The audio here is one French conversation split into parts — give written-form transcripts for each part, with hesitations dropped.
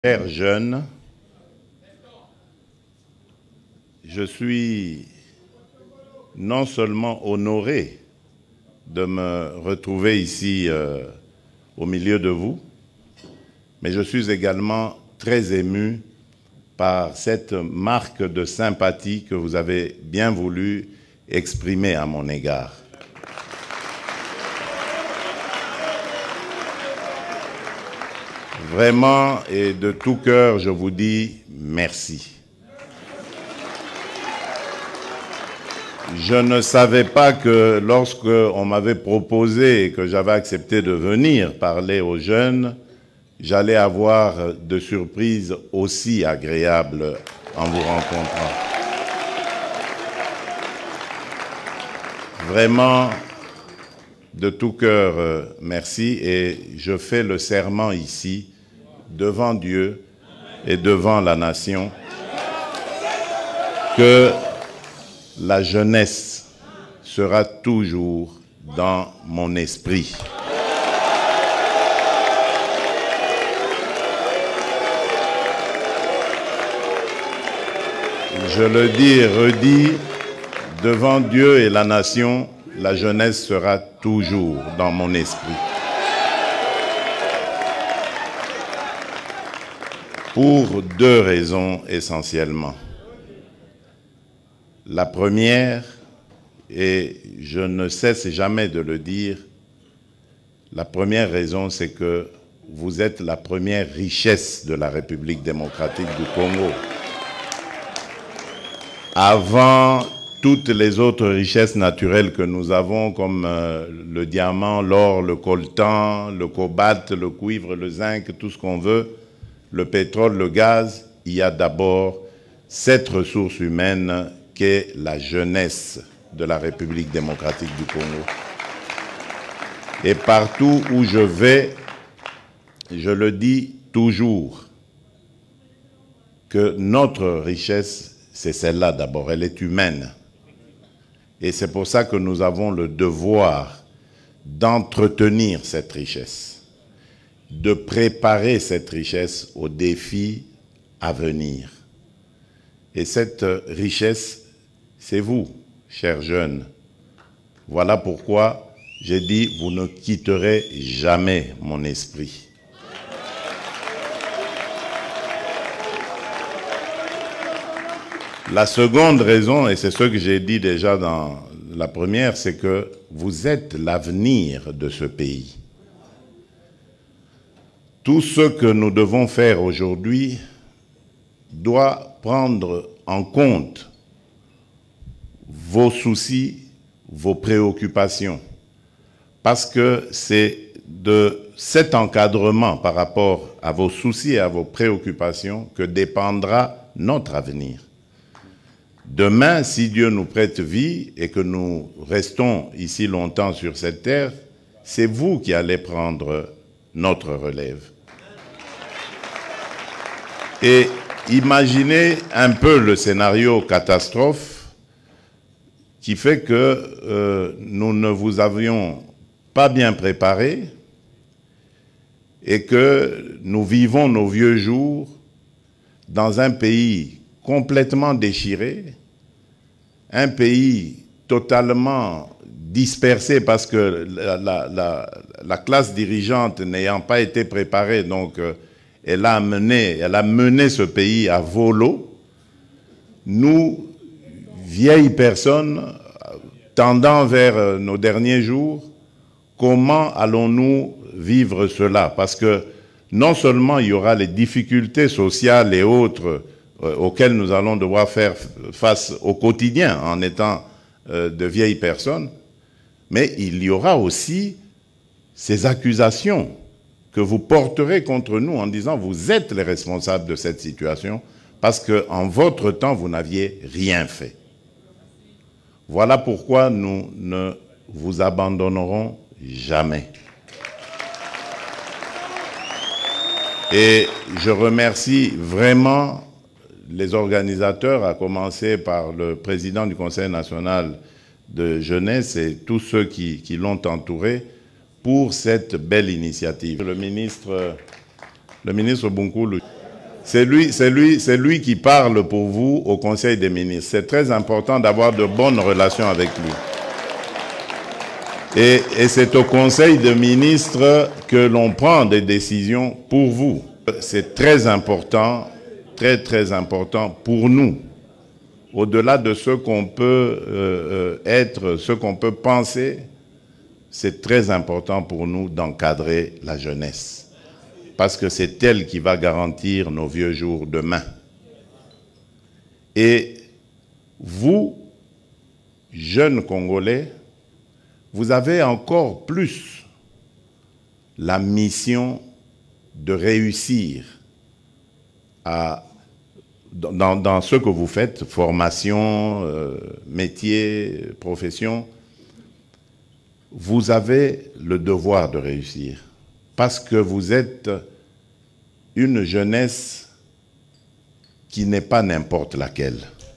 Chers jeunes, je suis non seulement honoré de me retrouver ici au milieu de vous, mais je suis également très ému par cette marque de sympathie que vous avez bien voulu exprimer à mon égard. Vraiment et de tout cœur, je vous dis merci. Je ne savais pas que lorsque on m'avait proposé et que j'avais accepté de venir parler aux jeunes, j'allais avoir de surprises aussi agréables en vous rencontrant. Vraiment, de tout cœur, merci, et je fais le serment ici, devant Dieu et devant la nation, que la jeunesse sera toujours dans mon esprit. Je le dis et redis, devant Dieu et la nation, la jeunesse sera toujours dans mon esprit. Pour deux raisons essentiellement. La première, et je ne cesse jamais de le dire, la première raison, c'est que vous êtes la première richesse de la République démocratique du Congo. Avant toutes les autres richesses naturelles que nous avons, comme le diamant, l'or, le coltan, le cobalt, le cuivre, le zinc, tout ce qu'on veut, le pétrole, le gaz, il y a d'abord cette ressource humaine qu'est la jeunesse de la République démocratique du Congo. Et partout où je vais, je le dis toujours, que notre richesse, c'est celle-là d'abord, elle est humaine. Et c'est pour ça que nous avons le devoir d'entretenir cette richesse, de préparer cette richesse aux défis à venir. Et cette richesse, c'est vous, chers jeunes. Voilà pourquoi j'ai dit, vous ne quitterez jamais mon esprit. La seconde raison, et c'est ce que j'ai dit déjà dans la première, c'est que vous êtes l'avenir de ce pays. Tout ce que nous devons faire aujourd'hui doit prendre en compte vos soucis, vos préoccupations, parce que c'est de cet encadrement par rapport à vos soucis et à vos préoccupations que dépendra notre avenir. Demain, si Dieu nous prête vie et que nous restons ici longtemps sur cette terre, c'est vous qui allez prendre notre relève. Et imaginez un peu le scénario catastrophe qui fait que nous ne vous avions pas bien préparé et que nous vivons nos vieux jours dans un pays complètement déchiré, un pays totalement dispersé parce que la classe dirigeante n'ayant pas été préparée, donc elle a mené ce pays à volo. Nous, vieilles personnes, tendant vers nos derniers jours, comment allons-nous vivre cela? Parce que non seulement il y aura les difficultés sociales et autres auxquelles nous allons devoir faire face au quotidien en étant de vieilles personnes, mais il y aura aussi ces accusations que vous porterez contre nous en disant vous êtes les responsables de cette situation parce qu'en votre temps, vous n'aviez rien fait. Voilà pourquoi nous ne vous abandonnerons jamais. Et je remercie vraiment les organisateurs, à commencer par le président du Conseil national de jeunesse et tous ceux qui l'ont entouré pour cette belle initiative. Le ministre Bunkulu, C'est lui qui parle pour vous au Conseil des ministres. C'est très important d'avoir de bonnes relations avec lui. Et c'est au Conseil des ministres que l'on prend des décisions pour vous. C'est très important, très important pour nous. Au-delà de ce qu'on peut être, ce qu'on peut penser, c'est très important pour nous d'encadrer la jeunesse. Parce que c'est elle qui va garantir nos vieux jours demain. Et vous, jeunes Congolais, vous avez encore plus la mission de réussir dans ce que vous faites, formation, métier, profession. Vous avez le devoir de réussir parce que vous êtes une jeunesse qui n'est pas n'importe laquelle.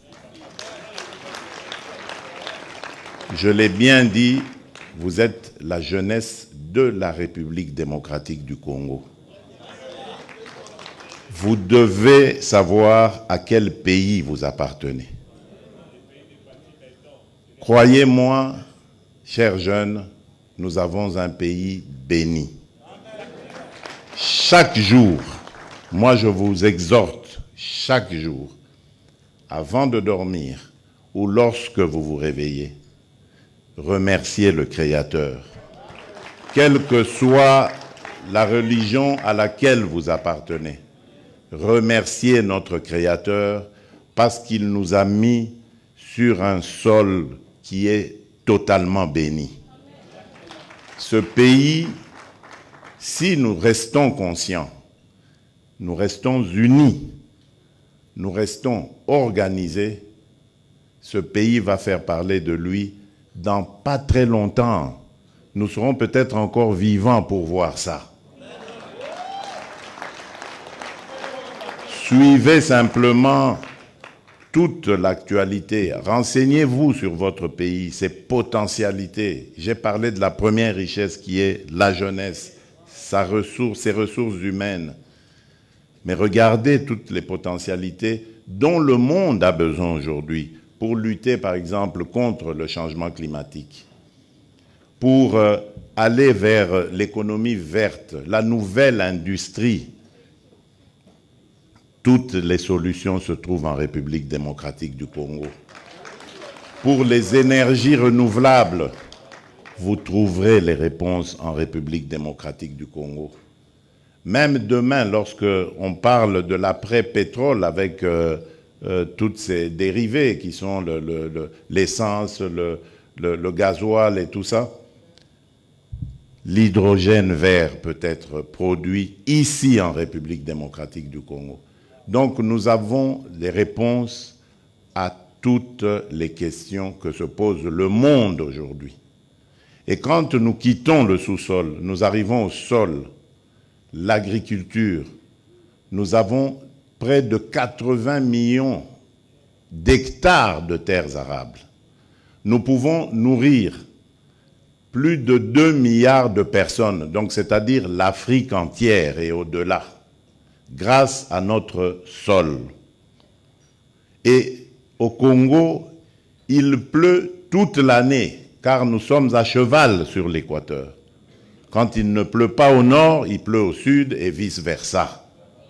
Je l'ai bien dit, vous êtes la jeunesse de la République démocratique du Congo. Vous devez savoir à quel pays vous appartenez. Croyez-moi, chers jeunes, nous avons un pays béni. Chaque jour, moi je vous exhorte, chaque jour, avant de dormir ou lorsque vous vous réveillez, remerciez le Créateur. Quelle que soit la religion à laquelle vous appartenez, remerciez notre Créateur parce qu'il nous a mis sur un sol qui est totalement béni. Ce pays, si nous restons conscients, nous restons unis, nous restons organisés, ce pays va faire parler de lui dans pas très longtemps. Nous serons peut-être encore vivants pour voir ça. Suivez simplement toute l'actualité. Renseignez-vous sur votre pays, ses potentialités. J'ai parlé de la première richesse qui est la jeunesse, ses ressources humaines. Mais regardez toutes les potentialités dont le monde a besoin aujourd'hui pour lutter, par exemple, contre le changement climatique, pour aller vers l'économie verte, la nouvelle industrie. Toutes les solutions se trouvent en République démocratique du Congo. Pour les énergies renouvelables, vous trouverez les réponses en République démocratique du Congo. Même demain, lorsque on parle de l'après-pétrole avec toutes ces dérivés qui sont l'essence, le gasoil et tout ça, l'hydrogène vert peut être produit ici en République démocratique du Congo. Donc nous avons les réponses à toutes les questions que se pose le monde aujourd'hui. Et quand nous quittons le sous-sol, nous arrivons au sol, l'agriculture, nous avons près de 80 millions d'hectares de terres arables. Nous pouvons nourrir plus de 2 milliards de personnes, donc c'est-à-dire l'Afrique entière et au-delà, grâce à notre sol. Et au Congo, il pleut toute l'année, car nous sommes à cheval sur l'équateur. Quand il ne pleut pas au nord, il pleut au sud et vice-versa.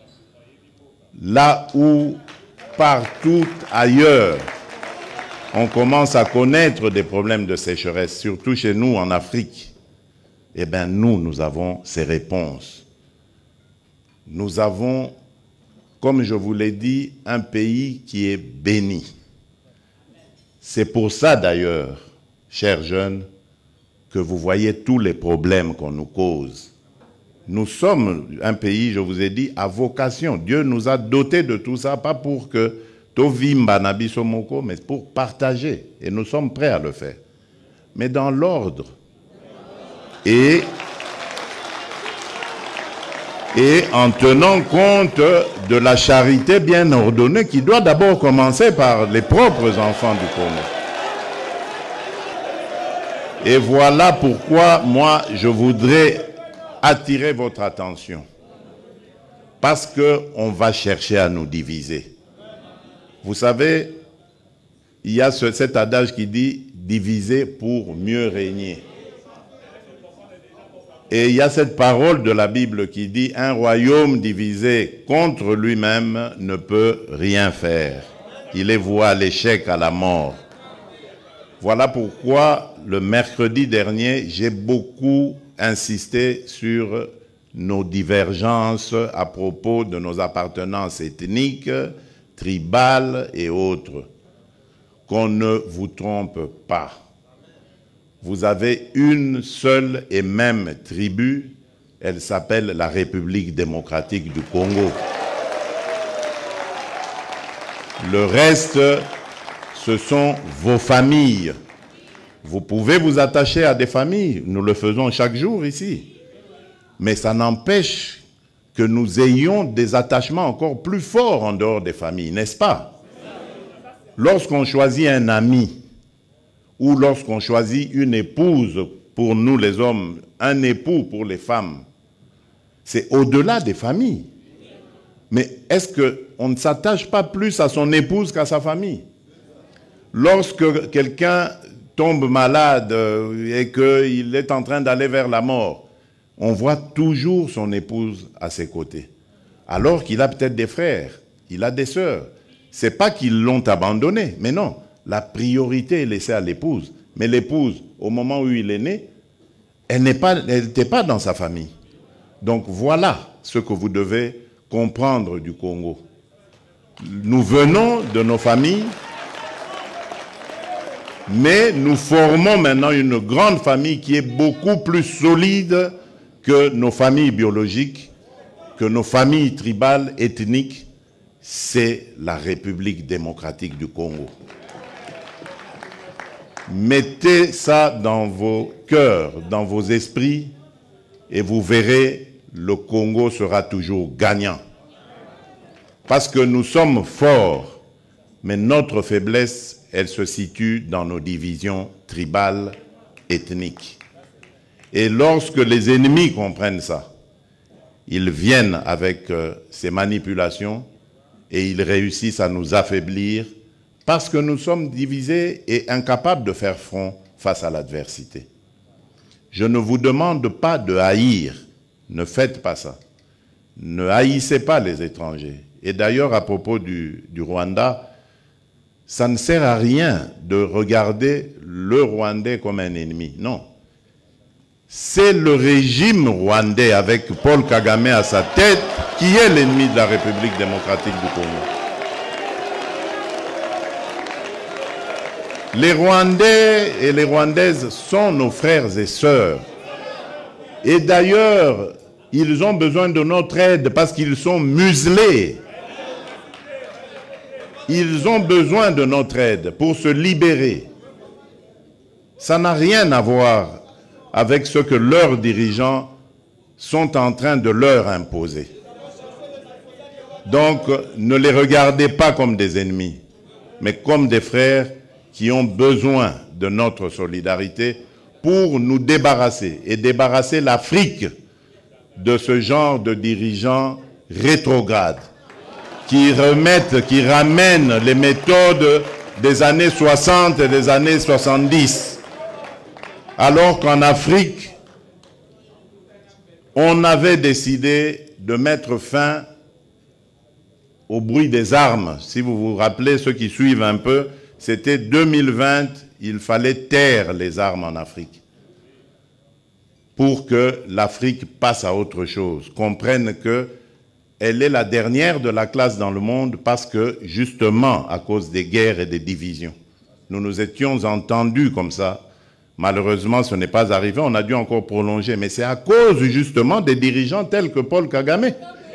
Là où, partout ailleurs, on commence à connaître des problèmes de sécheresse, surtout chez nous en Afrique, eh bien nous avons ces réponses. Nous avons, comme je vous l'ai dit, un pays qui est béni. C'est pour ça d'ailleurs, chers jeunes, que vous voyez tous les problèmes qu'on nous cause. Nous sommes un pays, je vous ai dit, à vocation. Dieu nous a dotés de tout ça, pas pour que Tovimba Nabisomoko, mais pour partager. Et nous sommes prêts à le faire. Mais dans l'ordre. Et en tenant compte de la charité bien ordonnée qui doit d'abord commencer par les propres enfants du Congo. Et voilà pourquoi moi je voudrais attirer votre attention. parce qu'on va chercher à nous diviser. Vous savez, il y a cet adage qui dit « diviser pour mieux régner ». Et il y a cette parole de la Bible qui dit « un royaume divisé contre lui-même ne peut rien faire. Il est voué à l'échec, à la mort. » Voilà pourquoi le mercredi dernier, j'ai beaucoup insisté sur nos divergences à propos de nos appartenances ethniques, tribales et autres. Qu'on ne vous trompe pas. Vous avez une seule et même tribu, elle s'appelle la République démocratique du Congo. Le reste, ce sont vos familles. Vous pouvez vous attacher à des familles, nous le faisons chaque jour ici. Mais ça n'empêche que nous ayons des attachements encore plus forts en dehors des familles, n'est-ce pas? Lorsqu'on choisit un ami, ou lorsqu'on choisit une épouse pour nous les hommes, un époux pour les femmes, c'est au-delà des familles. Mais est-ce qu'on ne s'attache pas plus à son épouse qu'à sa famille? Lorsque quelqu'un tombe malade et qu'il est en train d'aller vers la mort, on voit toujours son épouse à ses côtés. Alors qu'il a peut-être des frères, il a des sœurs. Ce n'est pas qu'ils l'ont abandonné, mais non. La priorité est laissée à l'épouse. Mais l'épouse, au moment où il est né, elle n'était pas dans sa famille. Donc voilà ce que vous devez comprendre du Congo. Nous venons de nos familles, mais nous formons maintenant une grande famille qui est beaucoup plus solide que nos familles biologiques, que nos familles tribales, ethniques. C'est la République démocratique du Congo. Mettez ça dans vos cœurs, dans vos esprits, et vous verrez, le Congo sera toujours gagnant. Parce que nous sommes forts, mais notre faiblesse, elle se situe dans nos divisions tribales, ethniques. Et lorsque les ennemis comprennent ça, ils viennent avec ces manipulations et ils réussissent à nous affaiblir parce que nous sommes divisés et incapables de faire front face à l'adversité. Je ne vous demande pas de haïr, ne faites pas ça. Ne haïssez pas les étrangers. Et d'ailleurs, à propos du Rwanda, ça ne sert à rien de regarder le Rwandais comme un ennemi. Non. C'est le régime rwandais avec Paul Kagame à sa tête qui est l'ennemi de la République démocratique du Congo. Les Rwandais et les Rwandaises sont nos frères et sœurs. Et d'ailleurs, ils ont besoin de notre aide parce qu'ils sont muselés. Ils ont besoin de notre aide pour se libérer. Ça n'a rien à voir avec ce que leurs dirigeants sont en train de leur imposer. Donc, ne les regardez pas comme des ennemis, mais comme des frères qui ont besoin de notre solidarité pour nous débarrasser et débarrasser l'Afrique de ce genre de dirigeants rétrogrades qui ramènent les méthodes des années 60 et des années 70. Alors qu'en Afrique, on avait décidé de mettre fin au bruit des armes. Si vous vous rappelez, ceux qui suivent un peu, c'était 2020, il fallait taire les armes en Afrique pour que l'Afrique passe à autre chose, comprenne qu'elle est la dernière de la classe dans le monde parce que, justement, à cause des guerres et des divisions, nous nous étions entendus comme ça. Malheureusement, ce n'est pas arrivé, on a dû encore prolonger, mais c'est à cause, justement, des dirigeants tels que Paul Kagame.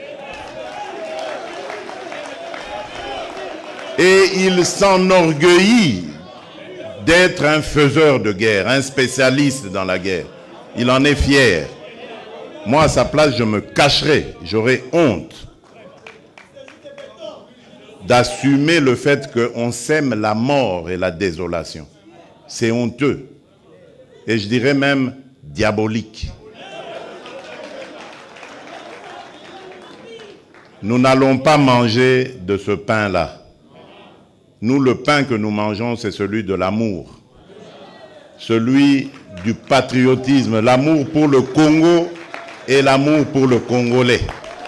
Et il s'enorgueillit d'être un faiseur de guerre, un spécialiste dans la guerre. Il en est fier. Moi, à sa place, je me cacherais, j'aurais honte d'assumer le fait qu'on sème la mort et la désolation. C'est honteux. Et je dirais même diabolique. nous n'allons pas manger de ce pain-là. Nous, le pain que nous mangeons, c'est celui de l'amour, celui du patriotisme, l'amour pour le Congo et l'amour pour le Congolais.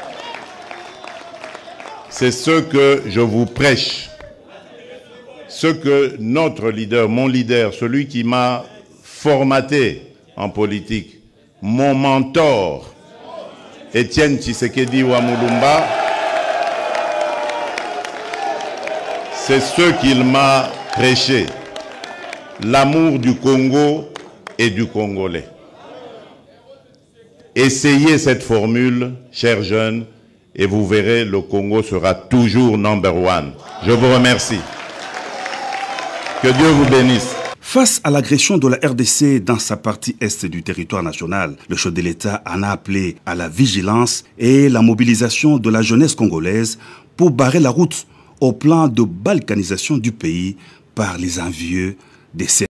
C'est ce que je vous prêche, ce que notre leader, mon leader, celui qui m'a formaté en politique, mon mentor, Étienne Tshisekedi Wamulumba, c'est ce qu'il m'a prêché, l'amour du Congo et du Congolais. Essayez cette formule, chers jeunes, et vous verrez, le Congo sera toujours number one. Je vous remercie. Que Dieu vous bénisse. Face à l'agression de la RDC dans sa partie est du territoire national, le chef de l'État en a appelé à la vigilance et la mobilisation de la jeunesse congolaise pour barrer la route au plan de balkanisation du pays par les envieux des